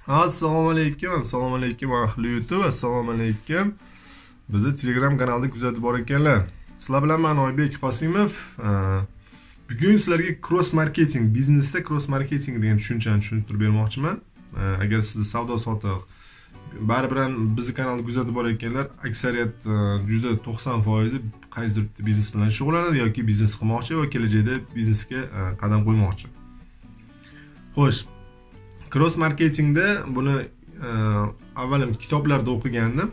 Assalomu alaykum ahli YouTube, assalomu alaykum. Bizni Telegram kanalida kuzatib bor ekanlar. Sizlar bilan men Oybek Qosimov. Bugun sizlarga cross marketing, biznesda cross marketing degan tushunchani tushuntirib bermoqchiman. Agar siz savdo sotiq baribir bizni kanalni kuzatib bor ekanlar, aksariyat juda 90% qaysidir biznes bilan shug'ullanadi yoki biznes qilmoqchi va kelajakda biznesga qadam qo'ymoqchi. Xo'sh, cross marketingda buni avvalim kitoblarda o'qigandim.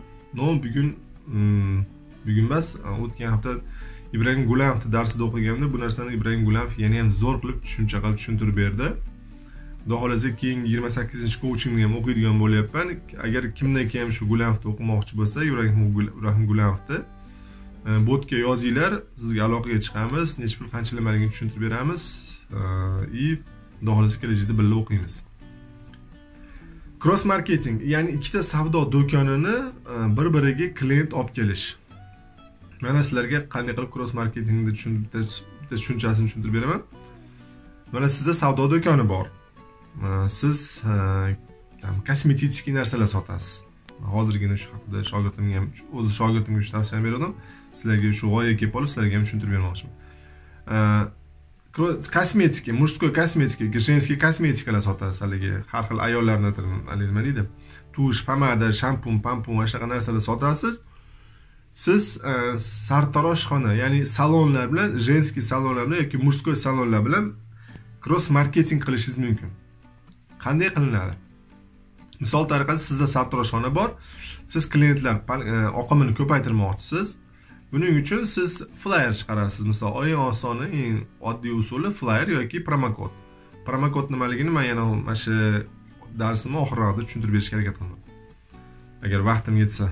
Bugun emas, o'tgan hafta Ibrahim Gulamov darsida o'qiganimda bu narsani Ibrahim Gulamov yana ham zo'r qilib tushuncha qilib tushuntirib berdi. Xudo xolasa keyingi 28-coachingni ham o'qiydigan bo'lyapman. Agar kimdan ham shu Gulamovni o'qimoqchi bo'lsa, Ibrahim Gulamovni botga yozinglar, sizga aloqaga chiqamiz, necha pul qanchalarligini tushuntirib beramiz. Xudo xolasa kelajakda birga o'qiymiz. Cross marketing, ya'ni ikkita savdo do'konini bir-biriga klient olib kelish. Mana sizlarga qanday qilib cross marketingni tushunchasini tushuntirib beraman. Mana sizda savdo do'koni bor. Siz kosmetik narsalar sotasiz. Hozirgina shu haqida shogirdimga ham shu tavsiya berdim. Sizlarga shu g'oyaga kelib qolib, sizlarga ham tushuntirib bermoqchiman. Kosmetika, mужской kosmetika, женский kosmetikalar sotasiz. Haligi har xil ayollarning nima deydi? Tush, pomada, shampun, va shunaqa narsalar sotasiz. Siz sartaroshxona, ya'ni salonlar bilan, женский salonlar bilan yoki mужской salonlar bilan cross marketing qilishingiz mumkin. Qanday qilinadi? Misol tariqasida sizda sartaroshxona bor. Siz klientlar oqimini ko'paytirmoqchisiz. Buning uchun siz flyer chiqarasiz. Misol, eng osoni, eng oddiy usuli flyer yoki promokod. Promokod nimaligini men yana mana shu darsimni oxirroqda tushuntirib berishga harakat qilaman. Agar vaqtim yetsa.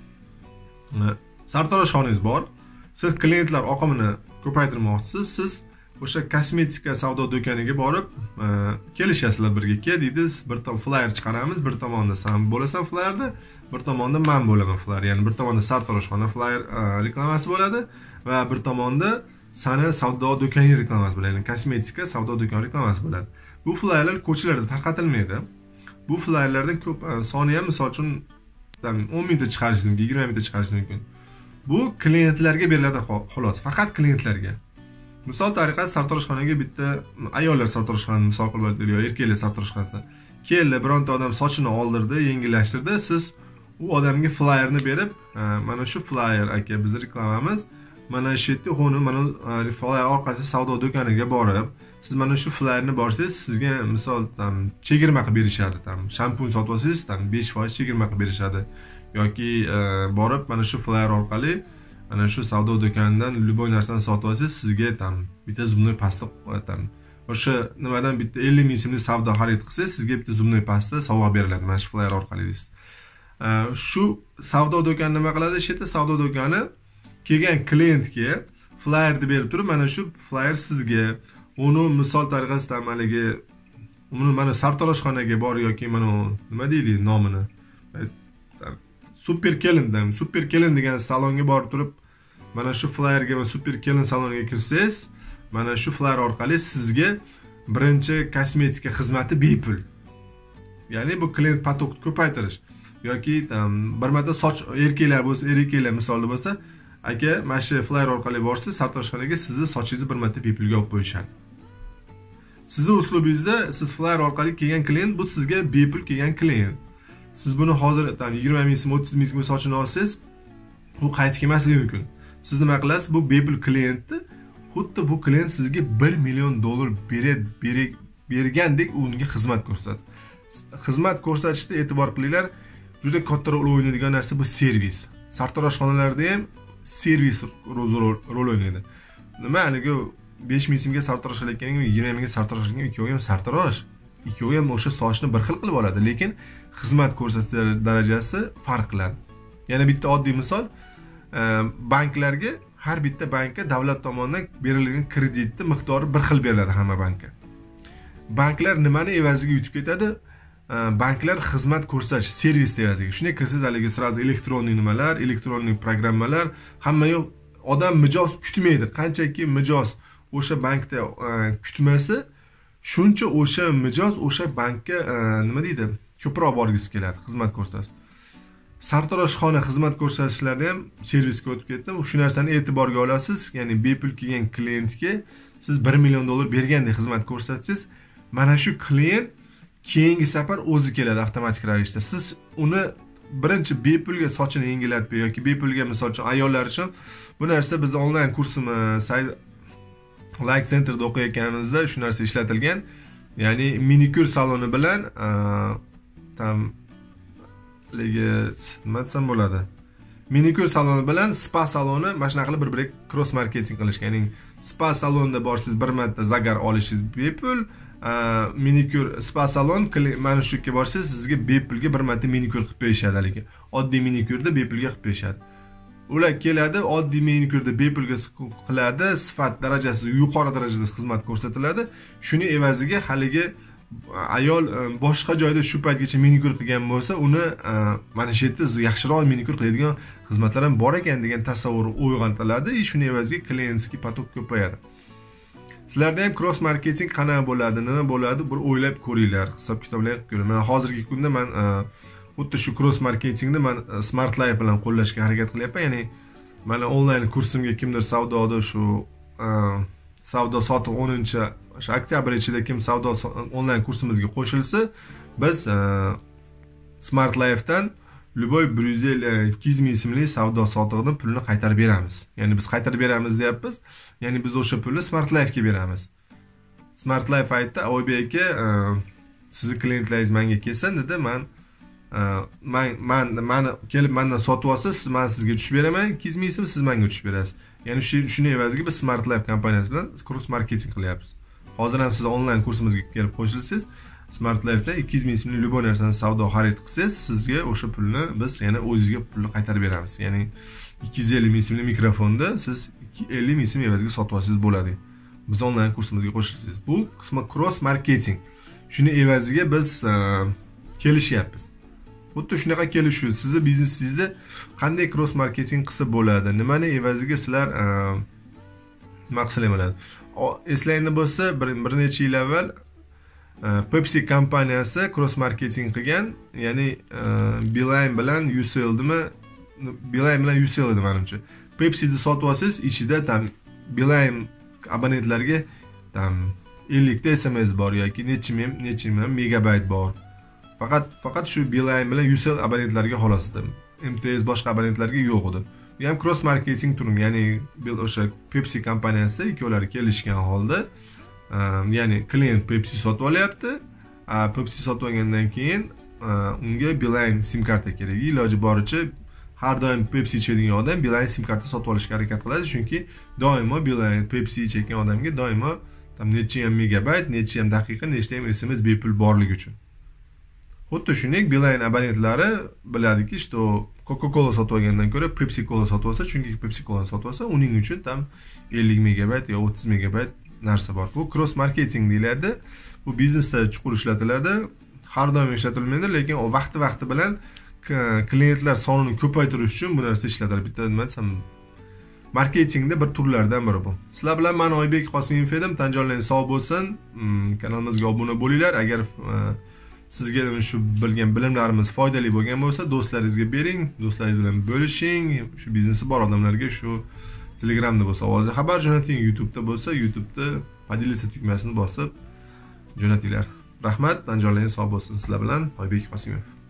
Sartaroshxonangiz bor. Siz klientlar oqimini ko'paytirmoqchisiz. Siz o'sha kosmetika savdo do'koniga borib, kelishasizlar birga. Ke deysiz, bir tom flyer chiqaramiz, bir tomonda sen bo'lasan flyerda, bir tomonda men bo'laman flyer. Ya'ni bir tomonda sartaroshxona flyer reklamasi bo'ladi va bir tomonda sani savdo do'konining reklamasi bo'ladi. Ya'ni kosmetika savdo do'koni reklamasi bo'ladi. Bu flyerlar ko'chalarda tarqatilmaydi. Bu flyerlardan ko'p soni ham misol uchun 10 mingta chiqarishingiz mumkin, 20 mingta chiqarishingiz mumkin. Bu klientlarga beriladi xolos, faqat klientlarga. Misol tariqasida sartaroshxonaga bitta ayollar sartaroshxonani misol qilib oldik, yo erkaklar sartaroshxonasi. Keldi, bironta odam sochini oldirdi, yengillashtirdi, siz u odamga flyerni berib, mana shu flyer aka, biz reklamamiz, mana shu yerda xona, mana flyer orqali savdo do'koniga borib, siz mana shu flyerni borsangiz, sizga misol chegirma qilib berishadi, shampun sotib olsangiz, 5% chegirma qilib berishadi. Yoki borib mana shu flyer orqali ana shu savdo do'konidan любой narsani sotib olsangiz, sizga bitta zubnoy pasta o'sha nimadan bitta 50 ming so'mlik savdo xarid qilsangiz, sizga bitta zubnoy pasta sovg'a beriladi mana shu flyer orqali deysiz. Shu savdo do'koni nima qiladi? Shu yerda savdo do'koni kelgan klientga flyerni berib turib, mana shu flyer sizga, uni misol tariqasida uni mana sartaroshxonaga bor yoki mana nima deydi nomini? Super kelin degan salonga borib turib, mana shu flyerga va super kelin saloniga kirsangiz, mana shu flyer orqali sizga birinchi kosmetika xizmati bepul. Ya'ni bu klient potokni ko'paytirish yoki bir marta soch erkaklar bo'lsa, erkaklar misolda bo'lsa, aka, mana shu flyer orqali borsa, sartaroshxonaga sizni sochingizni bir marta bepulga olib qo'yishadi. Sizning uslubingizda siz flyer orqali kelgan klient, bu sizga bepul kelgan klient. Siz buni hozir 20 ming so'm, 30 ming so'm sochini olsangiz, u qaytib kelmasligi mumkin. Siz nima qilasiz? Bu bepul klientni, xuddi bu klient sizga $1 million bergandek unga xizmat ko'rsatadi. Xizmat ko'rsatishda e'tibor qilinglar, juda katta rol o'ynaydigan narsa bu servis. Sartaroshxonalarda ham servis rol o'ynaydi. Nima, aniga 5 ming so'mga sartarosh qilayotganing, 20 mingga sartarosh qilayotganing, ikkovi ham sartarosh. Ikkovi ham o'sha sochni bir xil qilib oladi, lekin xizmat ko'rsatish darajasi farq qiladi. Yana bitta oddiy misol, banklarga, har bitta bankka davlat tomonidan berilgan kreditni miqdori bir xil beriladi hamma bankka. Banklar nimani evaziga yutib ketadi? Banklar xizmat ko'rsatish, servis evaziga. Shunday kirsiz, haligi sразу elektronniy nimalar, elektronniy programmalar, hamma yo'q. Odam mijoz kutmaydi. Qanchaki mijoz o'sha bankda kutmasa, shuncha o'sha mijoz o'sha bankka nima deydi? ko'proq borgisi keladi, xizmat ko'rsatish. Sartaroshxona xizmat ko'rsatishlarda ham servisga o'tib ketdim. Shu narsani e'tiborga olasiz. Ya'ni bepul kelgan klientga siz $1 million bergandek xizmat ko'rsatsangiz, mana shu klient keyingi safar o'zi keladi avtomatik ravishda. Siz uni birinchi bepulga sochini yengillatib yoki bepulga misol uchun ayollar uchun bu narsa biz onlayn kursimiz Like Center'da o'qiyotganimizda shu narsa ishlatilgan. Ya'ni manikyur saloni bilan tam nima desam bo'ladi? Manikyur saloni bilan spa saloni mana shunaqa qilib bir-biriga cross marketing qilishgan. Ya'ni spa salonda borsiz bir marta zagar olishingiz bepul, manikyur spa salon mana shu yerga borsangiz sizga bepulga bir marta manikyur qilib berishadi haligi. Oddiy manikyurda bepulga qilib berishadi. Ular keladi, oddiy manikyurda bepulga qiladi, sifat darajasi yuqori darajada xizmat ko'rsatiladi. Shuni evaziga haligi ayol boshqa joyda shu paytgacha manikyur qilgan bo'lsa, uni mana shu yerda yaxshiroq manikyur qiladigan xizmatlar ham bor ekan degan tasavvur uyg'ontiriladi. Shuni evaziga klientskiy potok ko'payadi. Sizlarda ham cross marketing qanaqa bo'ladi, nima bo'ladi, bir o'ylab ko'ringlar, hisob-kitoblar qilib ko'ring. Mana hozirgi kunda men xuddi shu cross marketingni men Smart Life bilan qo'llashga harakat qilyapman. Ya'ni mana onlayn kursimga kimdir savdoda shu savdo sotuv 10-oktyabr ichida kim savdo onlayn kursimizga qo'shilsa, biz Smart Life'dan Luboy 200 ming ismli savdo sotig'ini pulini qaytarib beramiz. Ya'ni biz qaytarib beramiz deyapmiz. Ya'ni biz o'sha pulni Smart Life'ga beramiz. Smart Life aytdi, "Oybek aka, sizni klientlaringiz menga kelsin" dedi. Mani kelib mendan sotib olsangiz, men sizga tushib beraman, 200 ming so'm siz menga tushib berasiz. Ya'ni shuni evaziga biz Smart Life kompaniyasi bilan cross marketing qilyapmiz. Hozir ham siz onlayn kursimizga kelib qo'shilsangiz, Smart Life'da 200 ming so'mlik любой narsani savdo xarid qilsangiz, sizga o'sha pulni biz yana o'zingizga pulni qaytarib beramiz. Ya'ni 250 ming so'mlik mikrofonni siz 50 ming so'm evaziga sotib olsangiz bo'ladi. Biz onlayn kursimizga qo'shilsangiz. Bu cross marketing. Shuni evaziga biz kelishyapmiz. Xuddi shunaqa kelishuv. Sizni biznesingizda qanday cross marketing qilsa bo'ladi? Nimani evaziga sizlar nima qilsa bo'ladi? Eslayinglar bo'lsa, bir necha yil avval Pepsi kompaniyasi cross marketing qilgan, ya'ni Beeline bilan UCL'dimi? Beeline bilan UCL edi menimcha. Pepsi'ni sotib olsangiz, ichida tam Beeline abonentlarga tam 50 ta SMS bor yoki necha megabayt bor. Faqat shu Beeline bilan UCL abonentlarga xolos edi. MTS boshqa abonentlarga yo'q edi. Bu ham cross marketing turi, ya'ni o'sha Pepsi kompaniyasi ikkovlari kelishgan holda, ya'ni klient Pepsi sotib olyapti. Pepsi sotib olgandan keyin unga Beeline sim karta kerak. Iloji boricha har doim Pepsi ichadigan odam Beeline sim karta sotib olishga harakat qiladi, chunki doimo Beeline Pepsi ichayotgan odamga doimo tam necha ham megabayt, necha ham daqiqa, nechta ham SMS bepul borligi uchun. Xuddi shuningdek Beeline abonentlari biladiki, işte Coca-Cola sotib olgandan ko'ra Pepsi Cola sotib olsa, chunki Pepsi Cola sotib olsa, uning uchun tam 50 megabayt yo 30 megabayt narsa bor. Bu cross marketing deyiladi. Bu biznesda chuqur ishlatiladi. Har doim ishlatilmaydi, lekin o vaqti bilan klientlar sonini ko'paytirish uchun bu narsa ishlatiladi. Bitta nima desam, marketingda bir turlardan biri bu. Sizlar bilan men Oybek Qosimov edim. Tan jonlaringiz sog' bo'lsin. Kanalimizga obuna bo'linglar. Agar sizga shu bilgan bilimlarimiz foydali bo'lgan bo'lsa, do'stlaringizga bering, do'stlaringiz bilan bo'lishing. Shu biznesi bor odamlarga shu Telegramda bo'lsa ovozi xabar jo'nating, YouTube'da bo'lsa, YouTube'da podelиться tugmasini bosib jo'natinglar. Rahmat, tan jonlaringiz sog' bo'lsin. Sizlar bilan Oybek Qosimov.